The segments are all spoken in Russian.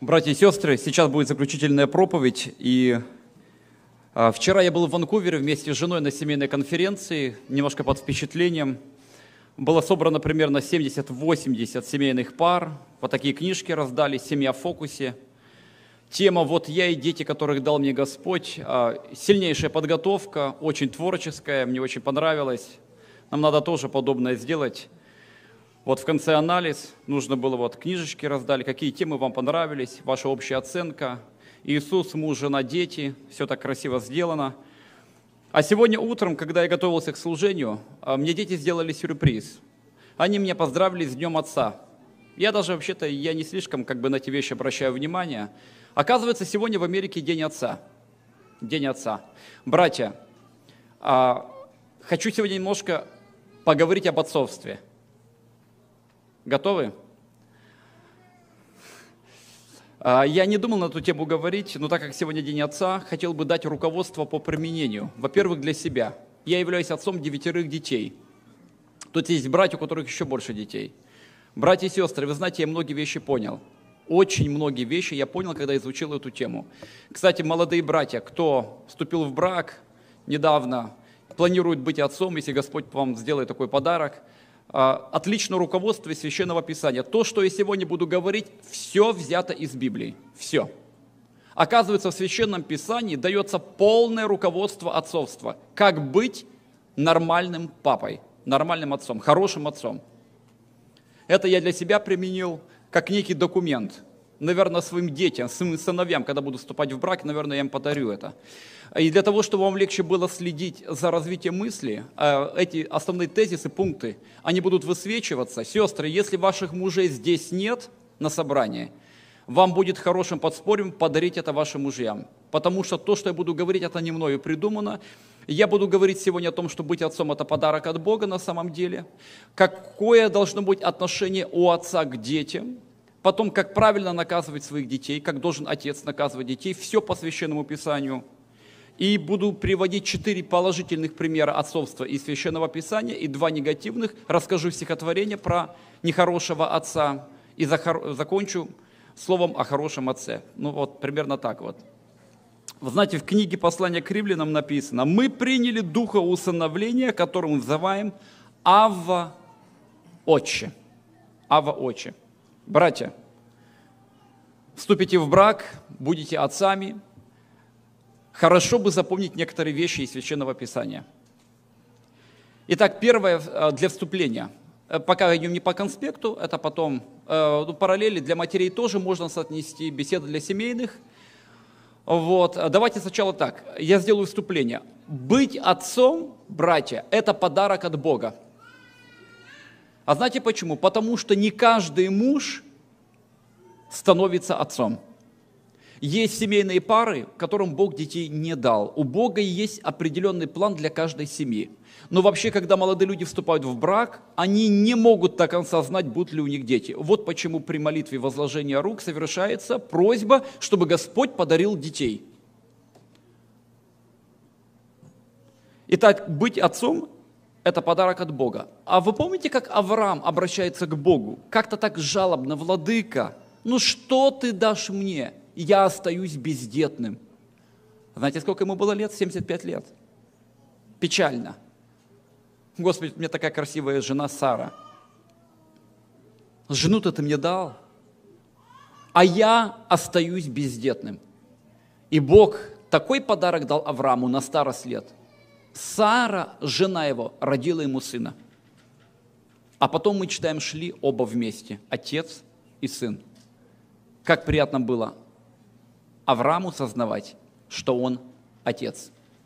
Братья и сестры, сейчас будет заключительная проповедь. Вчера я был в Ванкувере вместе с женой на семейной конференции, немножко под впечатлением. Было собрано примерно 70-80 семейных пар, вот такие книжки раздали, «Семья в фокусе». Тема «Вот я и дети, которых дал мне Господь». Сильнейшая подготовка, очень творческая, мне очень понравилось. Нам надо тоже подобное сделать. Вот в конце анализ, нужно было вот книжечки раздали, какие темы вам понравились, ваша общая оценка. Иисус, муж, жена, дети, все так красиво сделано. А сегодня утром, когда я готовился к служению, мне дети сделали сюрприз. Они меня поздравили с Днем Отца. Я даже вообще-то, я не слишком на эти вещи обращаю внимание. Оказывается, сегодня в Америке День Отца. День Отца. Братья, хочу сегодня немножко поговорить об отцовстве. Готовы? Я не думал на эту тему говорить, но так как сегодня День Отца, хотел бы дать руководство по применению. Во-первых, для себя. Я являюсь отцом 9 детей. Тут есть братья, у которых еще больше детей. Братья и сестры, вы знаете, я многие вещи понял. Очень многие вещи я понял, когда изучил эту тему. Кстати, молодые братья, кто вступил в брак недавно, планирует быть отцом, если Господь вам сделает такой подарок, отличное руководство из Священного Писания. То, что я сегодня буду говорить, все взято из Библии. Все. Оказывается, в Священном Писании дается полное руководство отцовства. Как быть нормальным папой, нормальным отцом, хорошим отцом. Это я для себя применил как некий документ. Наверное, своим детям, своим сыновьям, когда буду вступать в брак, наверное, я им подарю это. И для того, чтобы вам легче было следить за развитием мысли, эти основные тезисы, пункты, они будут высвечиваться. Сестры, если ваших мужей здесь нет на собрании, вам будет хорошим подспорьем подарить это вашим мужьям. Потому что то, что я буду говорить, это не мною придумано. Я буду говорить сегодня о том, что быть отцом – это подарок от Бога на самом деле. Какое должно быть отношение у отца к детям. Потом, как правильно наказывать своих детей, как должен отец наказывать детей. Все по Священному Писанию. И буду приводить 4 положительных примера отцовства из Священного Писания и 2 негативных. Расскажу стихотворение про нехорошего отца и закончу словом о хорошем отце. Ну вот, примерно так вот. Вы знаете, в книге «Послание к римлянам» написано: «Мы приняли духа усыновления, которым называем Авва Отче». Авва Отче. Братья, вступите в брак, будете отцами. Хорошо бы запомнить некоторые вещи из Священного Писания. Итак, первое для вступления. Пока идем не по конспекту, это потом параллели для матерей тоже можно соотнести, беседы для семейных. Вот. Давайте сначала так, я сделаю вступление. Быть отцом, братья, это подарок от Бога. А знаете почему? Потому что не каждый муж становится отцом. Есть семейные пары, которым Бог детей не дал. У Бога есть определенный план для каждой семьи. Но вообще, когда молодые люди вступают в брак, они не могут до конца знать, будут ли у них дети. Вот почему при молитве возложения рук совершается просьба, чтобы Господь подарил детей. Итак, быть отцом – это подарок от Бога. А вы помните, как Авраам обращается к Богу? Как-то так жалобно: «Владыка, ну что ты дашь мне? Я остаюсь бездетным». Знаете, сколько ему было лет? 75 лет. Печально. Господи, у меня такая красивая жена Сара. Жену-то ты мне дал, а я остаюсь бездетным. И Бог такой подарок дал Аврааму на старость лет. Сара, жена его, родила ему сына. А потом мы читаем, шли оба вместе, отец и сын. Как приятно было Аврааму сознавать, что он отец.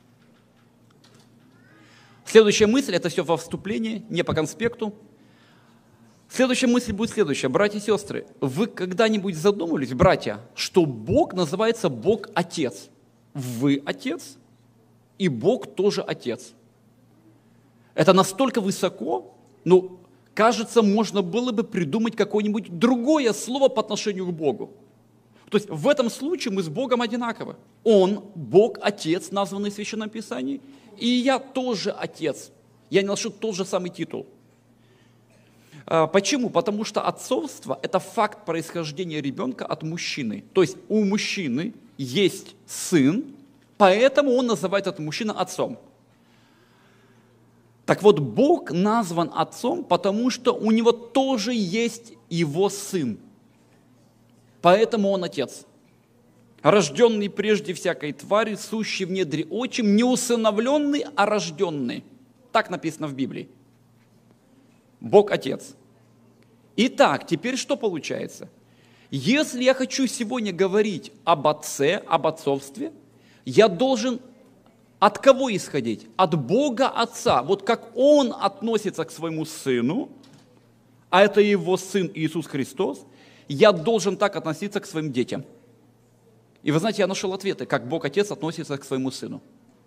Следующая мысль, это все во вступлении, не по конспекту. Следующая мысль будет следующая. Братья и сестры, вы когда-нибудь задумывались, братья, что Бог называется Бог-Отец? Вы Отец, и Бог тоже Отец. Это настолько высоко, кажется, можно было бы придумать какое-нибудь другое слово по отношению к Богу. То есть в этом случае мы с Богом одинаковы. Он, Бог, Отец, названный в Священном Писании, и я тоже Отец. Я не ношу тот же самый титул. Почему? Потому что отцовство – это факт происхождения ребенка от мужчины. То есть у мужчины есть сын, поэтому он называет этого мужчину отцом. Так вот, Бог назван отцом, потому что у него тоже есть его сын. Поэтому он отец. Рожденный прежде всякой твари, сущий в недре отчим, не усыновленный, а рожденный. Так написано в Библии. Бог отец. Итак, теперь что получается? Если я хочу сегодня говорить об отце, об отцовстве, я должен от кого исходить? От Бога Отца. Вот как Он относится к своему Сыну, а это Его Сын Иисус Христос, я должен так относиться к своим детям. И вы знаете, я нашел ответы, как Бог Отец относится к своему Сыну.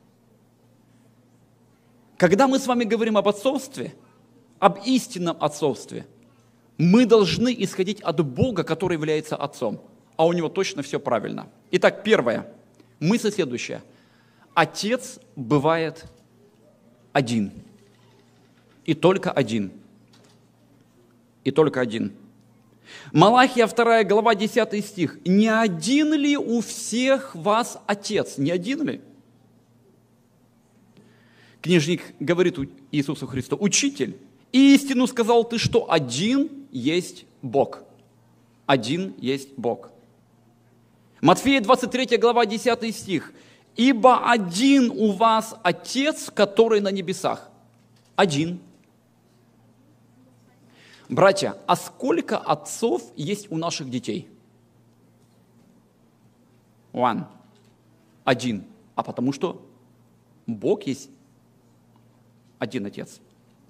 Когда мы с вами говорим об отцовстве, об истинном отцовстве, мы должны исходить от Бога, который является Отцом, а у Него точно все правильно. Итак, первое, мысль следующая. Отец бывает один. И только один. И только один. Малахия 2 глава 10 стих. Не один ли у всех вас Отец? Не один ли? Книжник говорит Иисусу Христу: Учитель, истину сказал ты, что один есть Бог. Один есть Бог. Матфея 23 глава 10 стих. Ибо один у вас Отец, который на небесах. Один. Братья, а сколько отцов есть у наших детей? One. Один. А потому что Бог есть один Отец.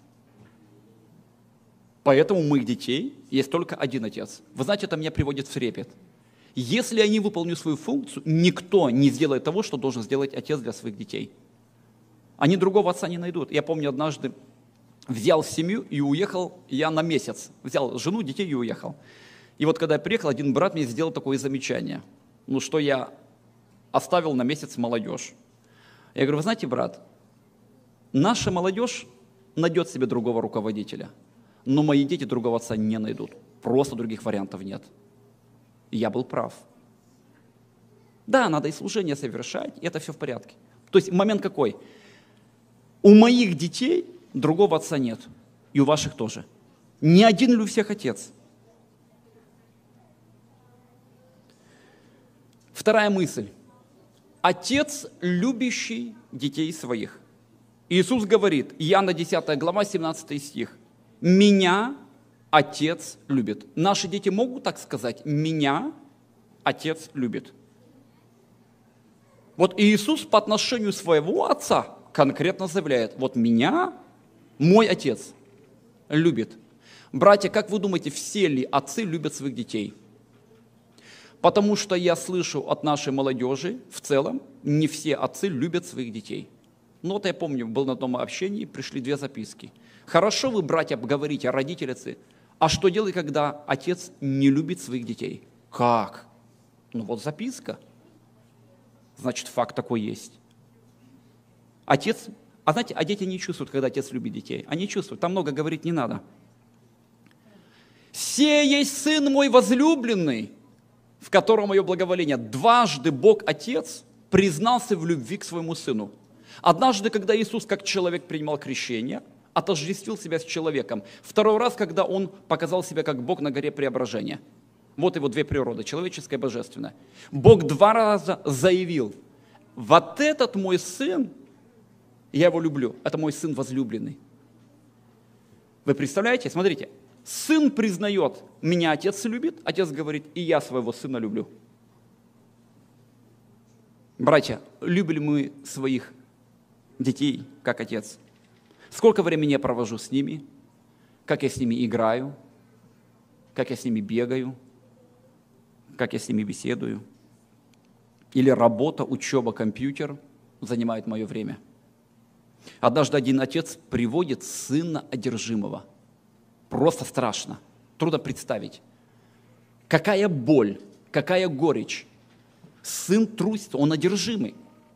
Поэтому у моих детей есть только один Отец. Вы знаете, это меня приводит в трепет. Если я не выполню свою функцию, никто не сделает того, что должен сделать отец для своих детей. Они другого отца не найдут. Я помню, однажды взял семью и уехал я на месяц. Взял жену, детей и уехал. И вот когда я приехал, один брат мне сделал такое замечание. Что я оставил на месяц молодежь. Я говорю: вы знаете, брат, наша молодежь найдет себе другого руководителя, но мои дети другого отца не найдут. Просто других вариантов нет. И я был прав. Да, надо и служение совершать, и это все в порядке. То есть момент какой? У моих детей другого отца нет, и у ваших тоже. Не один ли у всех Отец? Вторая мысль. Отец, любящий детей своих. Иисус говорит, Иоанна 10 глава, 17 стих. «Меня Отец любит». Наши дети могут так сказать? «Меня Отец любит». Вот Иисус по отношению своего Отца конкретно заявляет: вот меня мой Отец любит. Братья, как вы думаете, все ли отцы любят своих детей? Потому что я слышу от нашей молодежи в целом, не все отцы любят своих детей. Вот я помню, был на одном общении, пришли 2 записки. Хорошо вы, братья, говорите, родители, отцы, а что делать, когда отец не любит своих детей? Как? Вот записка. Значит, факт такой есть. Отец, знаете, дети не чувствуют, когда отец любит детей. Они чувствуют, там много говорить не надо. «Се есть Сын мой возлюбленный, в котором мое благоволение». Дважды Бог Отец признался в любви к своему Сыну. Однажды, когда Иисус как человек принимал крещение, отождествил себя с человеком. Второй раз, когда Он показал себя как Бог на горе Преображения. Вот его 2 природы, человеческая и божественная. Бог 2 раза заявил: вот этот мой Сын, я его люблю, это мой Сын возлюбленный. Вы представляете? Смотрите, Сын признает, меня Отец любит, Отец говорит, и я своего Сына люблю. Братья, любим мы своих детей, как Отец? Сколько времени я провожу с ними, как я с ними играю, как я с ними бегаю, как я с ними беседую. Или работа, учеба, компьютер занимает мое время. Однажды один отец приводит сына одержимого. Просто страшно, трудно представить. Какая боль, какая горечь. Сын трусится, он одержимый.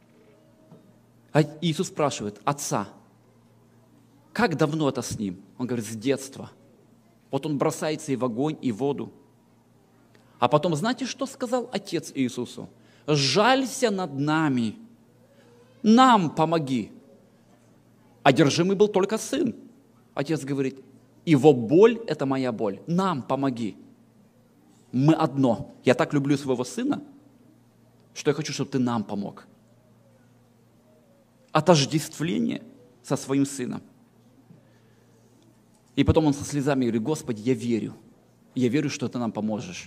А Иисус спрашивает отца: как давно это с ним? Он говорит: с детства. Вот он бросается и в огонь, и в воду. А потом, знаете, что сказал Отец Иисусу? «Жалься над нами, нам помоги». Одержимый был только сын. Отец говорит, его боль – это моя боль, нам помоги. Мы одно. Я так люблю своего сына, что я хочу, чтобы ты нам помог. Отождествление со своим сыном. И потом он со слезами говорит, Господи, я верю, что ты нам поможешь.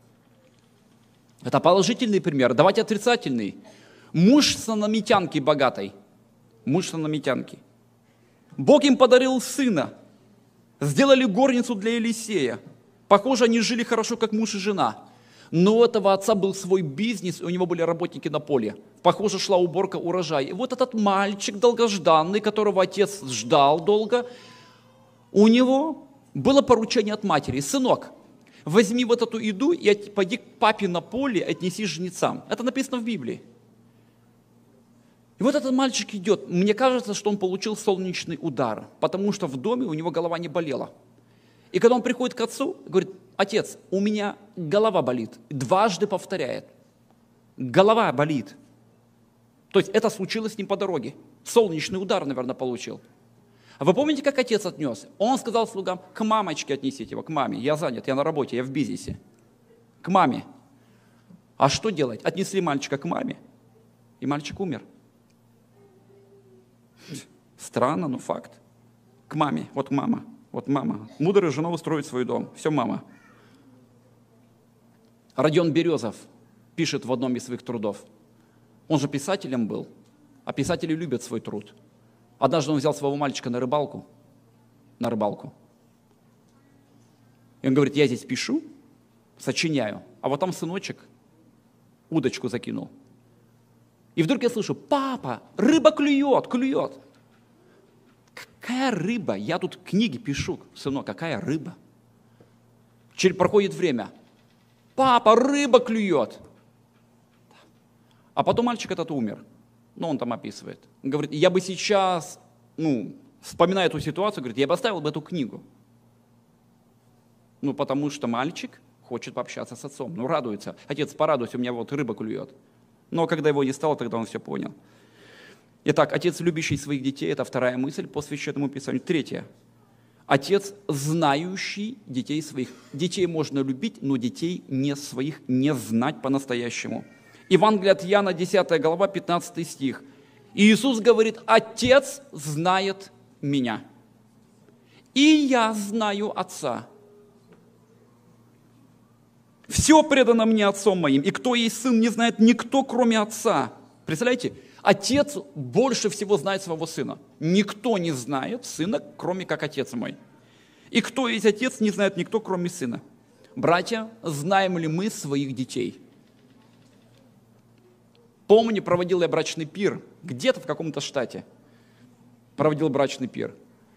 Это положительный пример. Давайте отрицательный. Муж санамитянки богатой. Муж санамитянки. Бог им подарил сына. Сделали горницу для Елисея. Похоже, они жили хорошо, как муж и жена. Но у этого отца был свой бизнес, и у него были работники на поле. Похоже, шла уборка урожая. И вот этот мальчик долгожданный, которого отец ждал долго, у него было поручение от матери. Сынок, возьми вот эту еду и пойди к папе на поле, отнеси жнецам. Это написано в Библии. И вот этот мальчик идет. Мне кажется, что он получил солнечный удар, потому что в доме у него голова не болела. И когда он приходит к отцу, говорит, отец, у меня голова болит. Дважды повторяет. Голова болит. То есть это случилось с ним по дороге. Солнечный удар, наверное, получил. А вы помните, как отец отнес? Он сказал слугам, к мамочке отнесите его, к маме. Я занят, я на работе, я в бизнесе. К маме. А что делать? Отнесли мальчика к маме, и мальчик умер. Странно, но факт. К маме, вот мама. Вот мама. Мудрая жена устроит свой дом. Все мама. Родион Березов пишет в одном из своих трудов. Он же писателем был, а писатели любят свой труд. Однажды он взял своего мальчика на рыбалку. И он говорит, я здесь пишу, сочиняю, а вот там сыночек удочку закинул. И вдруг я слышу, папа, рыба клюет. Какая рыба? Я тут книги пишу, сынок, какая рыба? Проходит время. Папа, рыба клюет. А потом мальчик этот умер. Ну, он там описывает. Он говорит, я бы сейчас, вспоминая эту ситуацию, говорит, я бы оставил бы эту книгу. Потому что мальчик хочет пообщаться с отцом. Радуется. Отец, порадуйся, у меня вот рыба клюет. Но когда его не стало, тогда он все понял. Итак, отец, любящий своих детей, это вторая мысль по Священному Писанию. Третья. Отец, знающий детей своих. Детей можно любить, но детей не своих не знать по-настоящему. Евангелие от Иоанна, 10 глава, 15 стих. И Иисус говорит, Отец знает меня, и я знаю Отца. Все предано мне Отцом моим, и кто есть Сын, не знает никто, кроме Отца. Представляете? Отец больше всего знает своего Сына. Никто не знает Сына, кроме как Отец мой. И кто есть Отец, не знает никто, кроме Сына. Братья, знаем ли мы своих детей? Помню, проводил я брачный пир, где-то в каком-то штате. Проводил брачный пир.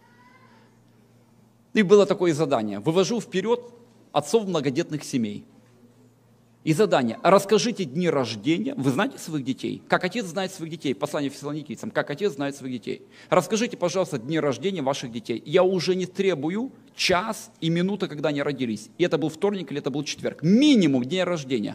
И было такое задание. Вывожу вперед отцов многодетных семей. И задание. Расскажите дни рождения. Вы знаете своих детей? Как отец знает своих детей? Послание Фессалоникийцам. Как отец знает своих детей? Расскажите, пожалуйста, дни рождения ваших детей. Я уже не требую час и минуты, когда они родились. И это был вторник или это был четверг. Минимум дня рождения.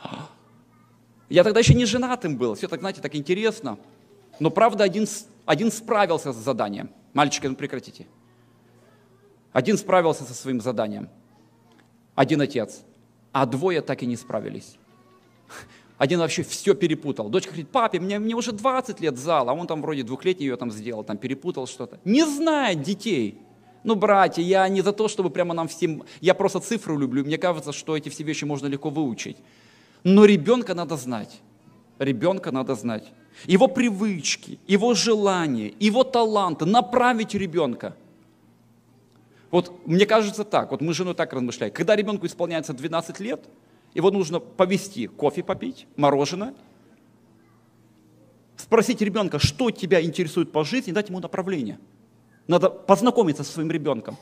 Я тогда еще не женатым был. Все так, знаете, так интересно. Но правда, один справился с заданием. Мальчики, прекратите. Один справился со своим заданием. Один отец. А двое так и не справились. Один вообще все перепутал. Дочка говорит, папе, мне уже 20 лет зал, а он там вроде 2-летний ее там сделал, там перепутал что-то. Не знает детей. Братья, я не за то, чтобы прямо нам всем... Я просто цифру люблю, мне кажется, что эти все вещи можно легко выучить. Но ребенка надо знать. Ребенка надо знать. Его привычки, его желания, его таланты. Направить ребенка. Вот мне кажется так, вот мы с женой так размышляем. Когда ребенку исполняется 12 лет, его нужно повести кофе попить, мороженое, спросить ребенка, что тебя интересует по жизни, и дать ему направление. Надо познакомиться со своим ребенком.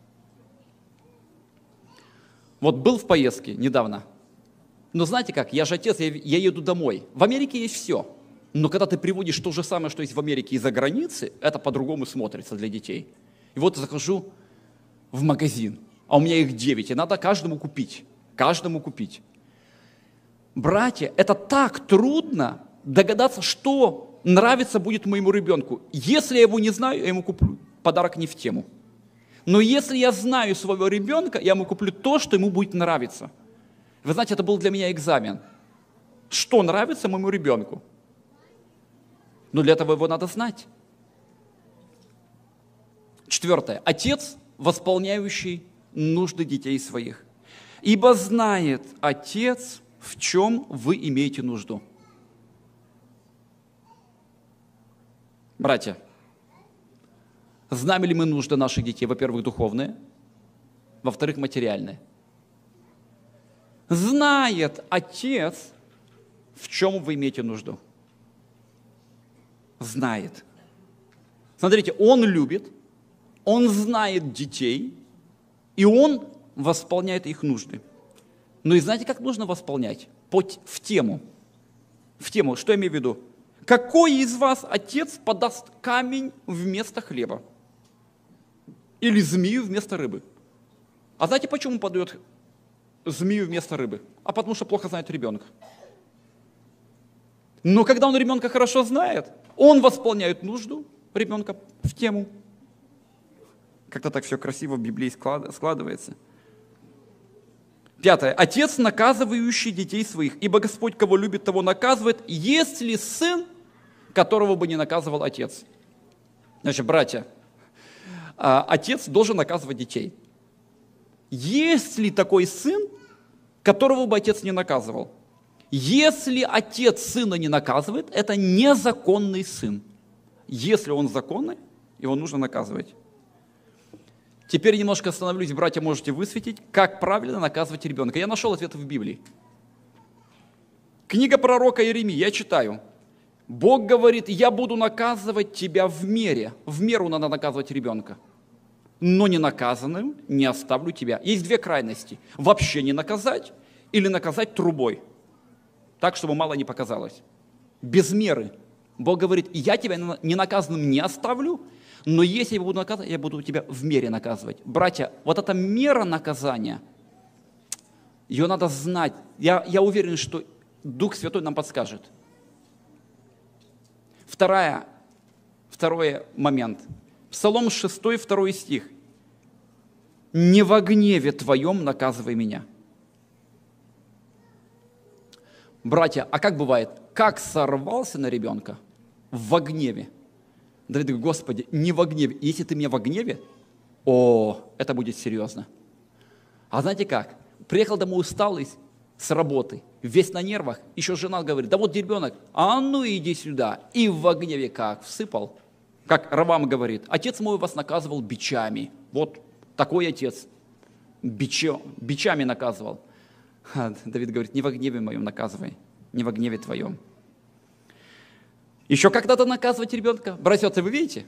Вот был в поездке недавно. Но знаете как, я же отец, я еду домой. В Америке есть все. Но когда ты приводишь то же самое, что есть в Америке из-за границы, это по-другому смотрится для детей. И вот захожу в магазин. а у меня их 9, и надо каждому купить. Каждому купить. Братья, это так трудно догадаться, что нравится будет моему ребенку. Если я его не знаю, я ему куплю подарок не в тему. Но если я знаю своего ребенка, я ему куплю то, что ему будет нравиться. Вы знаете, это был для меня экзамен. Что нравится моему ребенку? Но для этого его надо знать. 4. Отец, восполняющий нужды детей своих. Ибо знает Отец, в чем вы имеете нужду. Братья, знаем ли мы нужды наших детей? Во-первых, духовные, во-вторых, материальные. Знает Отец, в чем вы имеете нужду. Знает. Смотрите, Он любит, Он знает детей, и Он восполняет их нужды. Ну и знаете, как нужно восполнять? В тему. В тему. Что я имею в виду? Какой из вас отец подаст камень вместо хлеба? Или змею вместо рыбы? А знаете, почему он подает змею вместо рыбы? А потому что плохо знает ребенка. Но когда он ребенка хорошо знает, он восполняет нужду ребенка в тему. Как-то так все красиво в Библии складывается. 5. Отец, наказывающий детей своих, ибо Господь, кого любит, того наказывает, есть ли сын, которого бы не наказывал отец. Значит, братья, отец должен наказывать детей. Есть ли такой сын, которого бы отец не наказывал? Если отец сына не наказывает, это незаконный сын. Если он законный, его нужно наказывать. Теперь немножко остановлюсь, братья, можете высветить, как правильно наказывать ребенка. Я нашел ответ в Библии. Книга пророка Иеремии, я читаю. Бог говорит, я буду наказывать тебя в мере. В меру надо наказывать ребенка. Но не наказанным не оставлю тебя. Есть две крайности. Вообще не наказать или наказать трубой. Так, чтобы мало не показалось. Без меры. Бог говорит, я тебя ненаказанным не оставлю, но если я буду наказывать, я буду тебя в мере наказывать. Братья, вот эта мера наказания, ее надо знать. Я уверен, что Дух Святой нам подскажет. Второй момент. Псалом 6, 2 стих. «Не во гневе твоем наказывай меня». Братья, а как бывает? Как сорвался на ребенка? Во гневе. Давид говорит, Господи, не во гневе. Если ты меня во гневе, это будет серьезно. А знаете как? Приехал домой усталый с работы, весь на нервах, еще жена говорит, да вот ребенок, а ну иди сюда. И во гневе как? Всыпал. Как Равам говорит, отец мой вас наказывал бичами. Вот такой отец. Бичами наказывал. Давид говорит, не во гневе моем наказывай, не во гневе твоем. Еще как надо наказывать ребенка? Братья, вы видите?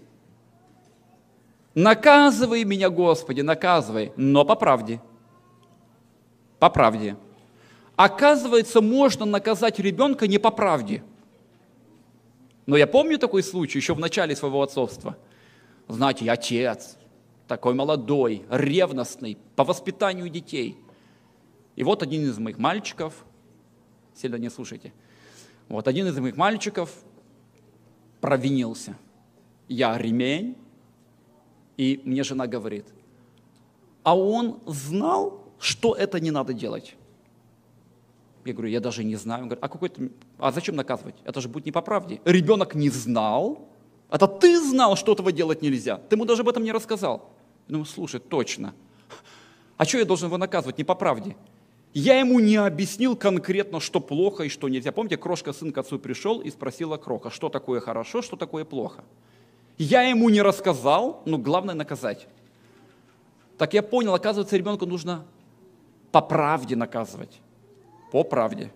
Наказывай меня, Господи, наказывай, но по правде. По правде. Оказывается, можно наказать ребенка не по правде. Но я помню такой случай еще в начале своего отцовства. Знаете, я отец, такой молодой, ревностный, по воспитанию детей. И вот один из моих мальчиков, сильно не слушайте, вот один из моих мальчиков провинился. Я ремень, и мне жена говорит, а он знал, что это не надо делать. Я говорю, я даже не знаю. Он говорит, а зачем наказывать? Это же будет не по правде. Ребенок не знал, это ты знал, что этого делать нельзя. Ты ему даже об этом не рассказал. Я думаю, слушай, точно. А что я должен его наказывать? Не по правде. Я ему не объяснил конкретно, что плохо и что нельзя. Помните, Крошка сын к отцу пришел и спросила Кроха, что такое хорошо, что такое плохо. Я ему не рассказал, но главное наказать. Так я понял, оказывается, ребенку нужно по правде наказывать. По правде.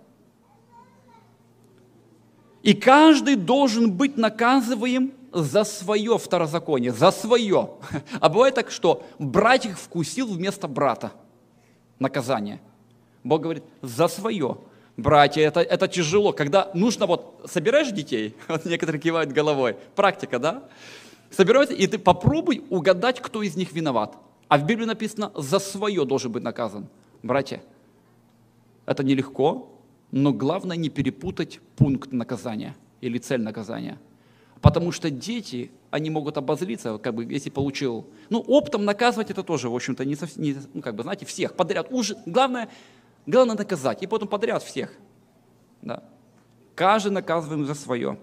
И каждый должен быть наказываем за свое второзаконие, за свое. А бывает так, что братик вкусил вместо брата наказание. Бог говорит, за свое. Братья, это тяжело. Когда нужно, собираешь детей, некоторые кивают головой, практика, да? Собираешь, и ты попробуй угадать, кто из них виноват. А в Библии написано, за свое должен быть наказан. Братья, это нелегко, но главное не перепутать пункт наказания или цель наказания. Потому что дети, они могут обозлиться, как бы, если получил. Ну, оптом наказывать это тоже, в общем-то, не совсем, ну, как бы, знаете, всех подряд. Главное наказать, и потом подряд всех. Да. Каждый наказываем за свое.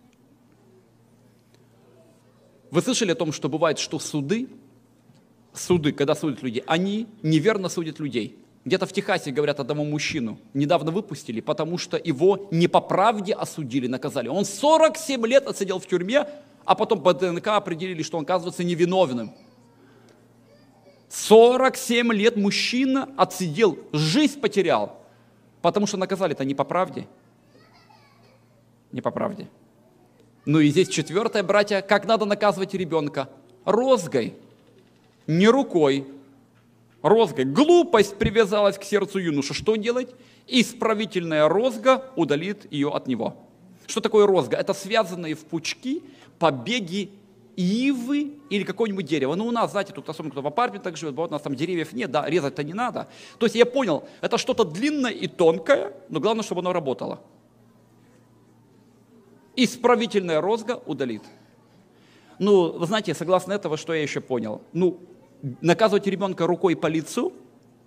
Вы слышали о том, что бывает, что суды, когда судят людей, они неверно судят людей. Где-то в Техасе, говорят, одному мужчину недавно выпустили, потому что его не по правде осудили, наказали. Он 47 лет отсидел в тюрьме, а потом по ДНК определили, что он оказывается невиновным. 47 лет мужчина отсидел, жизнь потерял, потому что наказали-то не по правде. Не по правде. Ну и здесь четвертое, братья, как надо наказывать ребенка? Розгой, не рукой. Розгой. Глупость привязалась к сердцу юноши. Что делать? Исправительная розга удалит ее от него. Что такое розга? Это связанные в пучки побеги ивы или какого-нибудь дерева. Ну, у нас, знаете, тут особенно кто в апартаментах живет, у нас там деревьев нет, да, резать-то не надо. То есть я понял, это что-то длинное и тонкое, но главное, чтобы оно работало. Исправительная розга удалит. Ну, вы знаете, согласно этого, что я еще понял? Ну, наказывать ребенка рукой по лицу,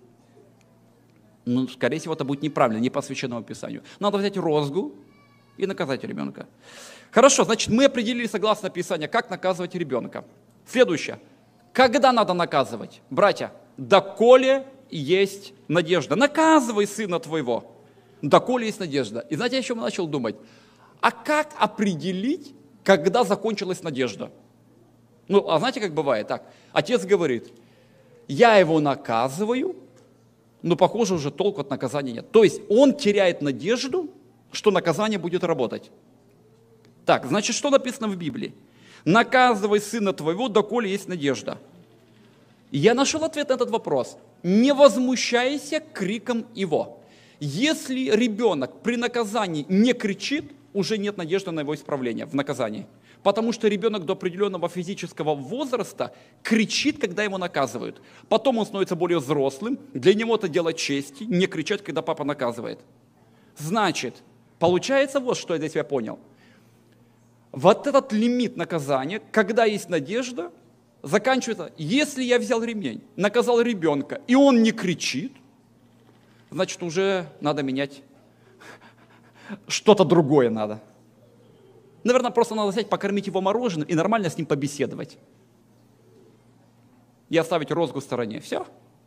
ну, скорее всего, это будет неправильно, не по священному писанию. Надо взять розгу и наказать ребенка. Хорошо, значит, мы определили, согласно Писанию, как наказывать ребенка. Следующее. Когда надо наказывать? Братья, доколе есть надежда. Наказывай сына твоего, доколе есть надежда. И знаете, о чем я начал думать? А как определить, когда закончилась надежда? Ну, а знаете, как бывает? Так, отец говорит, я его наказываю, но, похоже, уже толку от наказания нет. То есть он теряет надежду, что наказание будет работать. Так, значит, что написано в Библии? Наказывай сына твоего, доколе есть надежда. Я нашел ответ на этот вопрос. Не возмущайся криком его. Если ребенок при наказании не кричит, уже нет надежды на его исправление в наказании. Потому что ребенок до определенного физического возраста кричит, когда его наказывают. Потом он становится более взрослым, для него это дело чести, не кричать, когда папа наказывает. Значит, получается вот, что я для себя понял. Вот этот лимит наказания, когда есть надежда, заканчивается, если я взял ремень, наказал ребенка, и он не кричит, значит, уже надо менять, что-то другое надо. Наверное, просто надо взять, покормить его мороженым и нормально с ним побеседовать. И оставить розгу в стороне. Все.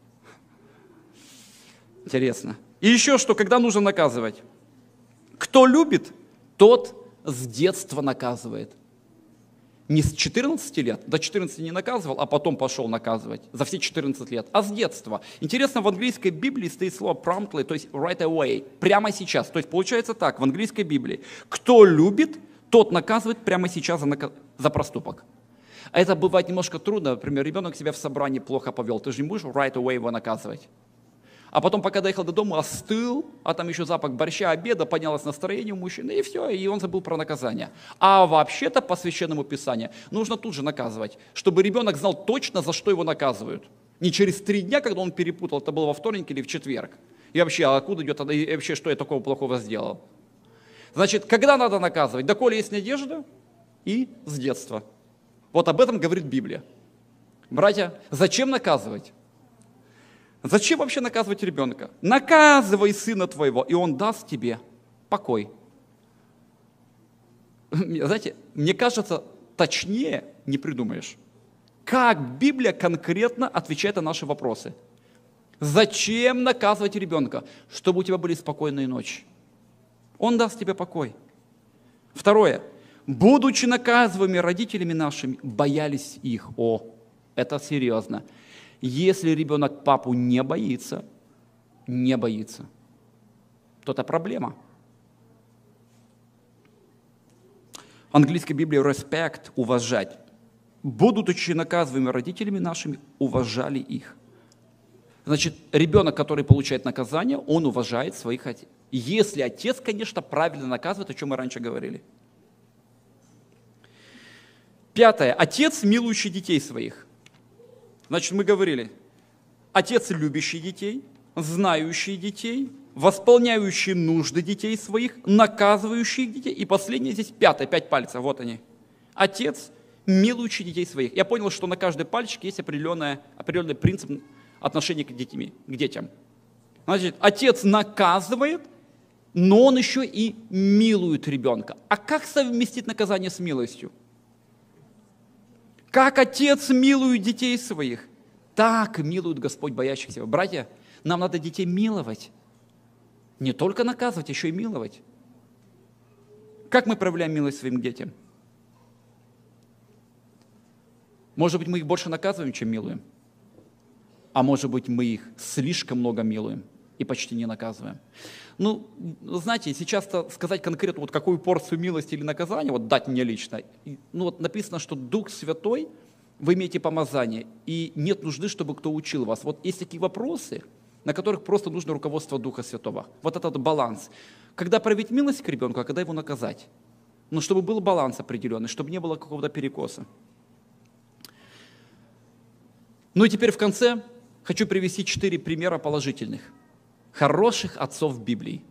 Интересно. И еще что, когда нужно наказывать? Кто любит, тот с детства наказывает. Не с 14 лет, до 14 не наказывал, а потом пошел наказывать за все 14 лет, а с детства. Интересно, в английской Библии стоит слово promptly, то есть right away, прямо сейчас. То есть получается так, в английской Библии, кто любит, тот наказывает прямо сейчас за проступок. А это бывает немножко трудно, например, ребенок себя в собрании плохо повел, ты же не будешь right away его наказывать. А потом, пока доехал до дома, остыл, а там еще запах борща, обеда, поднялось настроение у мужчины, и все, и он забыл про наказание. А вообще-то, по священному писанию, нужно тут же наказывать, чтобы ребенок знал точно, за что его наказывают. Не через 3 дня, когда он перепутал, это было во вторник или в четверг. И вообще, а откуда идет, и вообще, что я такого плохого сделал? Значит, когда надо наказывать? Доколе есть надежда и с детства. Вот об этом говорит Библия. Братья, зачем наказывать? Зачем вообще наказывать ребенка? Наказывай сына твоего, и он даст тебе покой. Знаете, мне кажется, точнее не придумаешь. Как Библия конкретно отвечает на наши вопросы? Зачем наказывать ребенка? Чтобы у тебя были спокойные ночи. Он даст тебе покой. Второе. Будучи наказываемыми родителями нашими, боялись их. О, это серьезно. Если ребенок папу не боится, то это проблема. В английской Библии respect, уважать. Будучи наказываемыми родителями нашими, уважали их. Значит, ребенок, который получает наказание, он уважает своих отцов. Если отец, конечно, правильно наказывает, о чем мы раньше говорили. 5. Отец, милующий детей своих. Значит, мы говорили, отец, любящий детей, знающий детей, восполняющий нужды детей своих, наказывающий детей. И последнее здесь пятое, 5 пальцев, вот они. Отец, милующий детей своих. Я понял, что на каждый пальчик есть определенный принцип отношения к детям. Значит, отец наказывает, но он еще и милует ребенка. А как совместить наказание с милостью? Как отец милует детей своих, так милует Господь боящихся. Братья, нам надо детей миловать. Не только наказывать, еще и миловать. Как мы проявляем милость своим детям? Может быть, мы их больше наказываем, чем милуем. А может быть, мы их слишком много милуем и почти не наказываем. Ну, знаете, сейчас сказать конкретно, вот какую порцию милости или наказания, вот дать мне лично, ну вот написано, что Дух Святой, вы имеете помазание, и нет нужды, чтобы кто учил вас. Вот есть такие вопросы, на которых просто нужно руководство Духа Святого. Вот этот баланс. Когда проявить милость к ребенку, а когда его наказать. Но чтобы был баланс определенный, чтобы не было какого-то перекоса. Ну и теперь в конце хочу привести 4 примера положительных, хороших отцов в Библии.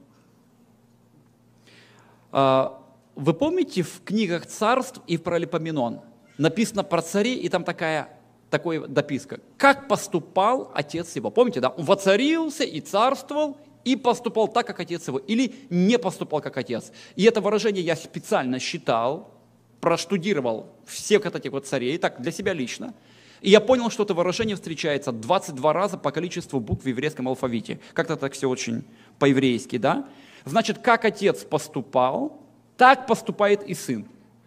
Вы помните, в книгах Царств и в Паралипоменон написано про царей, и там такая дописка. Как поступал отец его? Помните, да? Он воцарился и царствовал, и поступал так, как отец его, или не поступал, как отец. И это выражение я специально считал, проштудировал всех вот этих вот царей, так, для себя лично. И я понял, что это выражение встречается 22 раза по количеству букв в еврейском алфавите. Как-то так все очень по-еврейски, да? Значит, как отец поступал, так поступает и сын.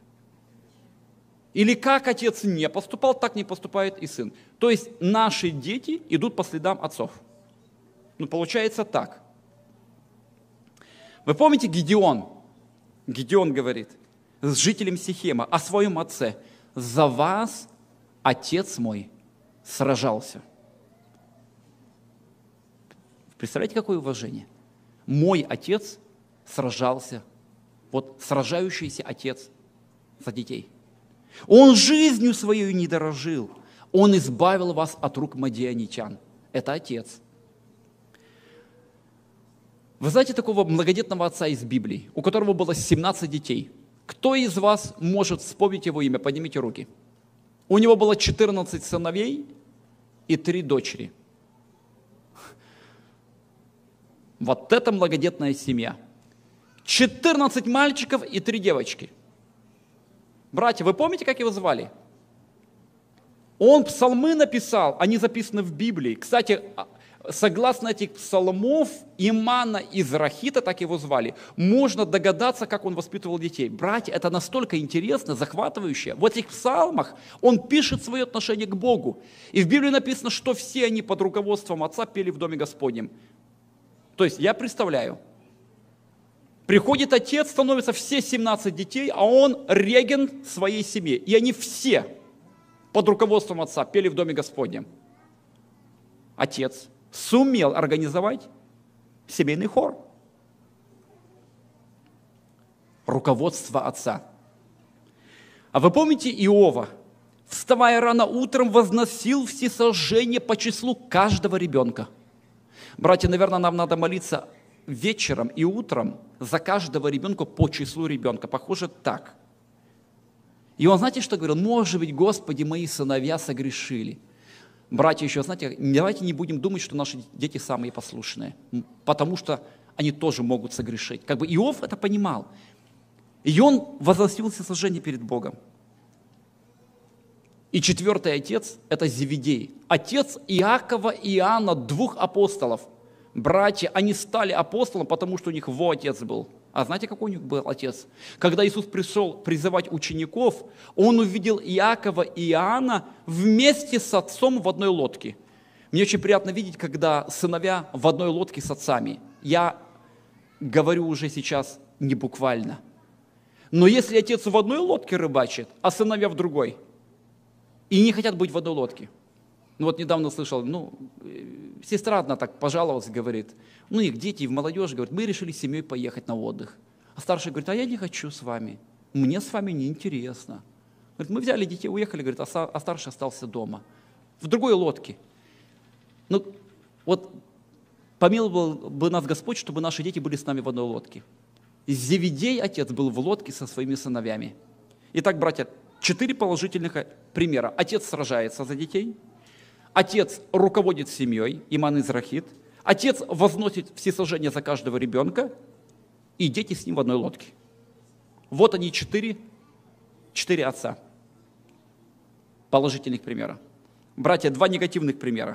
Или как отец не поступал, так не поступает и сын. То есть наши дети идут по следам отцов. Ну, получается так. Вы помните Гидеон? Гидеон говорит с жителем Сихема о своем отце. За вас отец мой сражался. Представляете, какое уважение? Мой отец сражался. Вот сражающийся отец за детей. Он жизнью своей не дорожил. Он избавил вас от рук мадианитян. Это отец. Вы знаете такого многодетного отца из Библии, у которого было 17 детей? Кто из вас может вспомнить его имя? Поднимите руки. У него было 14 сыновей и 3 дочери. Вот это многодетная семья. 14 мальчиков и 3 девочки. Братья, вы помните, как его звали? Он псалмы написал, они записаны в Библии. Кстати, согласно этих псалмов, Имана из Рахита, так его звали, можно догадаться, как он воспитывал детей. Братья, это настолько интересно, захватывающе. В этих псалмах он пишет свое отношение к Богу. И в Библии написано, что все они под руководством отца пели в Доме Господнем. То есть я представляю, приходит отец, становятся все 17 детей, а он регент своей семьи. И они все под руководством отца пели в Доме Господнем. Отец сумел организовать семейный хор. Руководство отца. А вы помните Иова? Вставая рано утром, возносил всесожжение по числу каждого ребенка. Братья, наверное, нам надо молиться вечером и утром за каждого ребенка по числу ребенка. Похоже, так. И он, знаете, что говорил? Может быть, Господи, мои сыновья согрешили. Братья, еще, знаете, давайте не будем думать, что наши дети самые послушные, потому что они тоже могут согрешить. Как бы Иов это понимал. И он возносил всесожжение перед Богом. И 4-й отец – это Зеведей. Отец Иакова и Иоанна, 2 апостолов. Братья, они стали апостолом, потому что у них отец был. А знаете, какой у них был отец? Когда Иисус пришел призывать учеников, он увидел Иакова и Иоанна вместе с отцом в одной лодке. Мне очень приятно видеть, когда сыновья в одной лодке с отцами. Я говорю уже сейчас не буквально. Но если отец в одной лодке рыбачит, а сыновья в другой, и не хотят быть в одной лодке. Ну вот недавно слышал, сестра одна так пожаловалась, говорит, их дети в молодежи, говорят, мы решили с семьей поехать на отдых. А старший говорит, а я не хочу с вами, мне с вами неинтересно. Говорит, мы взяли детей, уехали, говорит, а старший остался дома. в другой лодке. Ну, вот помиловал бы нас Господь, чтобы наши дети были с нами в одной лодке. Зеведей, отец, был в лодке со своими сыновьями. Итак, братья, 4 положительных примера. Отец сражается за детей, отец руководит семьей, иман Израхит, отец возносит всесожжение за каждого ребенка, и дети с ним в одной лодке. Вот они 4 отца. Положительных примера. Братья, 2 негативных примера.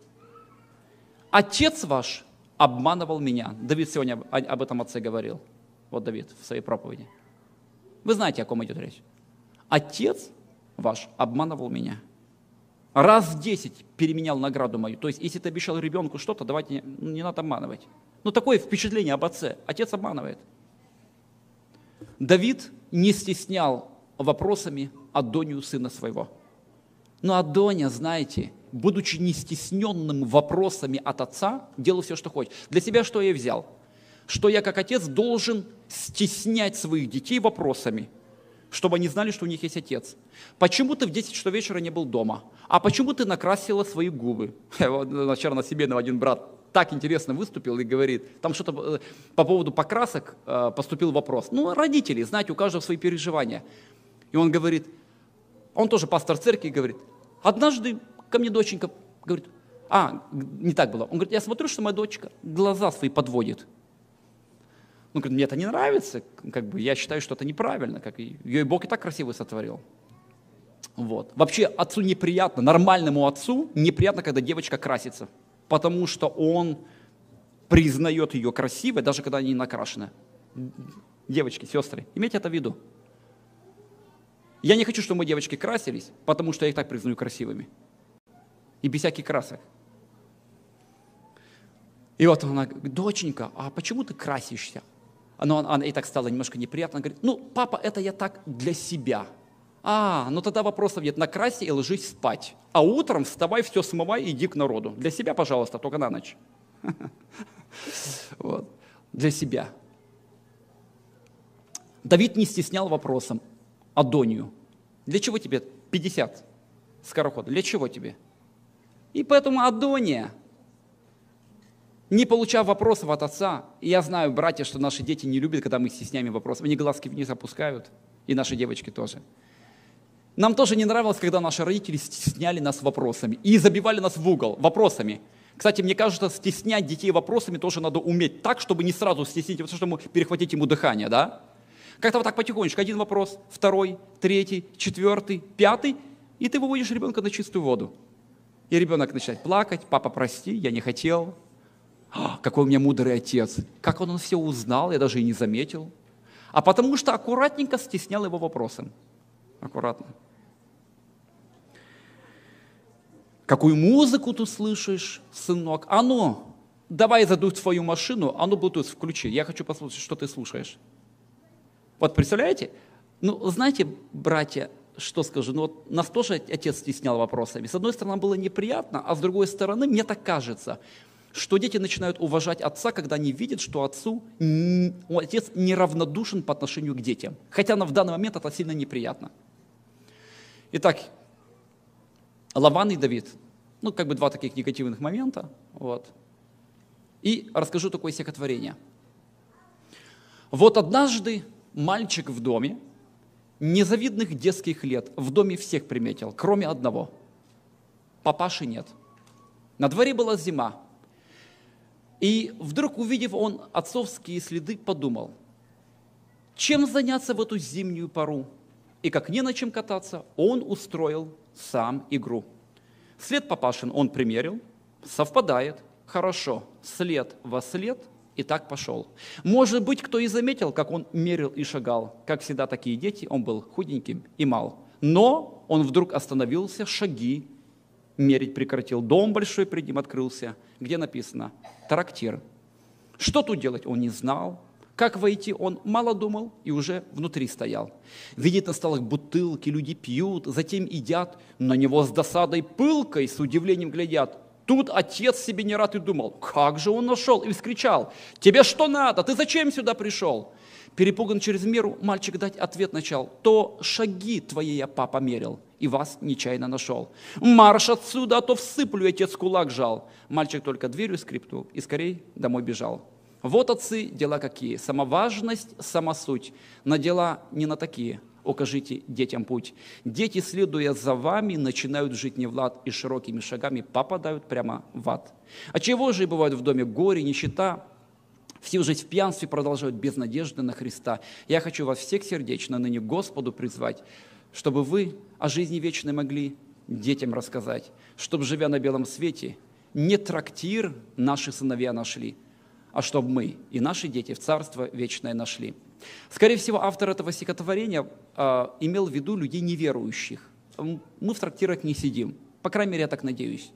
Отец ваш обманывал меня. Давид сегодня об этом отце говорил. Вот Давид в своей проповеди. Вы знаете, о ком идет речь. Отец ваш обманывал меня. Раз 10 переменял награду мою. То есть, если ты обещал ребенку что-то, давайте не надо обманывать. Ну, такое впечатление об отце. Отец обманывает. Давид не стеснял вопросами Адонию, сына своего. Но Адония, знаете, будучи не стесненным вопросами от отца, делал все, что хочет. Для себя что я взял? Что я, как отец, должен стеснять своих детей вопросами, чтобы они знали, что у них есть отец. Почему ты в 10 часов вечера не был дома? А почему ты накрасила свои губы? Вчера на себе один брат так интересно выступил и говорит, там что-то по поводу покрасок поступил вопрос. Ну, родители, знаете, у каждого свои переживания. И он говорит, он тоже пастор церкви, говорит, однажды ко мне доченька говорит, не так было. Он говорит, я смотрю, что моя дочка глаза свои подводит. Он говорит, мне это не нравится, я считаю, что это неправильно, ее и Бог и так красиво сотворил. Вот. Вообще отцу неприятно, нормальному отцу неприятно, когда девочка красится, потому что он признает ее красивой, даже когда она не накрашена. Девочки, сестры, имейте это в виду. Я не хочу, чтобы мои девочки красились, потому что я их так признаю красивыми. И без всяких красок. И вот она говорит, доченька, а почему ты красишься? Она ей так стало немножко неприятно. Она говорит, ну, папа, это я так для себя. Ну тогда вопросов нет. Накрасься и ложись спать. А утром вставай, все смывай и иди к народу. Для себя, пожалуйста, только на ночь. Вот. Для себя. Давид не стеснял вопросом Адонию. Для чего тебе 50 скороходов? Для чего тебе? И поэтому Адония, не получав вопросов от отца, и я знаю, братья, что наши дети не любят, когда мы стесняем вопросов, они глазки вниз опускают, и наши девочки тоже. Нам тоже не нравилось, когда наши родители стесняли нас вопросами и забивали нас в угол вопросами. Кстати, мне кажется, стеснять детей вопросами тоже надо уметь так, чтобы не сразу стеснить, чтобы перехватить ему дыхание, да? Как-то вот так потихонечку, один вопрос, второй, третий, четвертый, пятый, и ты выводишь ребенка на чистую воду. И ребенок начинает плакать, папа, прости, я не хотел. Какой у меня мудрый отец. Как он все узнал, я даже и не заметил. А потому что аккуратненько стеснял его вопросом. Аккуратно. Какую музыку ты слышишь, сынок? Давай задуй свою машину, Bluetooth включи. Я хочу послушать, что ты слушаешь. Вот представляете? Знаете, братья, что скажу? Нас тоже отец стеснял вопросами. С одной стороны, было неприятно, а с другой стороны, мне так кажется, что дети начинают уважать отца, когда они видят, что отец неравнодушен по отношению к детям. Хотя в данный момент это сильно неприятно. Итак, Лаван и Давид. 2 таких негативных момента. Вот. И расскажу такое стихотворение. Вот однажды мальчик в доме, незавидных детских лет, в доме всех приметил, кроме одного. Папаши нет. На дворе была зима. И вдруг, увидев он отцовские следы, подумал, чем заняться в эту зимнюю пору? И как не на чем кататься, он устроил сам игру. След папашин он примерил, совпадает, хорошо, след во след, и так пошел. Может быть, кто и заметил, как он мерил и шагал. Как всегда, такие дети, он был худеньким и мал. Но он вдруг остановился, шаги мерить прекратил. Дом большой пред ним открылся, где написано «трактир». Что тут делать, он не знал. Как войти, он мало думал и уже внутри стоял. Видит на столах бутылки, люди пьют, затем едят. На него с досадой пылкой, с удивлением глядят. Тут отец себе не рад и думал, как же он нашел, и вскричал: «Тебе что надо? Ты зачем сюда пришел?» Перепуган через меру, мальчик дать ответ начал: «То шаги твои я, папа, мерил, и и вас нечаянно нашел. Марш отсюда, а то всыплю, отец кулак жал. Мальчик только дверью скрипнул и скорей домой бежал. Вот, отцы, дела какие, самоважность, самосуть, на дела не на такие. Укажите детям путь. Дети, следуя за вами, начинают жить не в лад и широкими шагами попадают прямо в ад. А чего же и бывает в доме горе, нищета? Всю жизнь в пьянстве продолжают без надежды на Христа. Я хочу вас всех сердечно ныне Господу призвать, чтобы вы о жизни вечной могли детям рассказать, чтобы, живя на белом свете, не трактир наши сыновья нашли, а чтобы мы и наши дети в Царство Вечное нашли. Скорее всего, автор этого стихотворения имел в виду людей неверующих. Мы в трактирах не сидим, по крайней мере, я так надеюсь.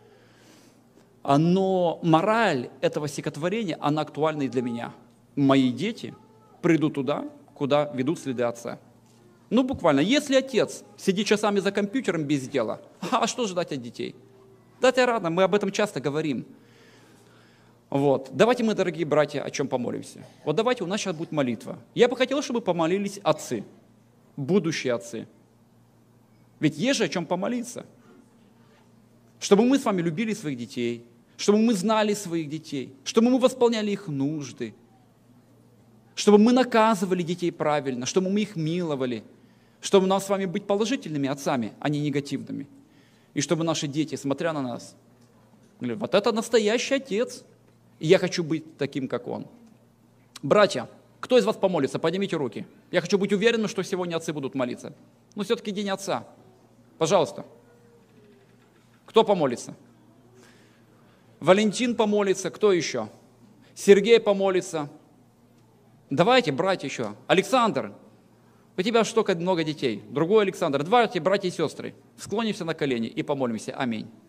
Но мораль этого стихотворения, она актуальна и для меня. Мои дети придут туда, куда ведут следы отца. Ну, буквально, если отец сидит часами за компьютером без дела, а что ждать от детей? Дать рано, мы об этом часто говорим. Вот. Давайте мы, дорогие братья, о чем помолимся. Вот давайте, у нас сейчас будет молитва. Я бы хотел, чтобы помолились отцы, будущие отцы. Ведь есть же о чем помолиться. Чтобы мы с вами любили своих детей, чтобы мы знали своих детей, чтобы мы восполняли их нужды, чтобы мы наказывали детей правильно, чтобы мы их миловали, чтобы нам с вами быть положительными отцами, а не негативными. И чтобы наши дети, смотря на нас, говорили, вот это настоящий отец, и я хочу быть таким, как он. Братья, кто из вас помолится? Поднимите руки. Я хочу быть уверенным, что сегодня отцы будут молиться. Но все-таки день отца. Пожалуйста. Кто помолится? Валентин помолится. Кто еще? Сергей помолится. Давайте, братья, еще. Александр, у тебя столько много детей. Другой Александр. Давайте, братья и сестры, склонимся на колени и помолимся. Аминь.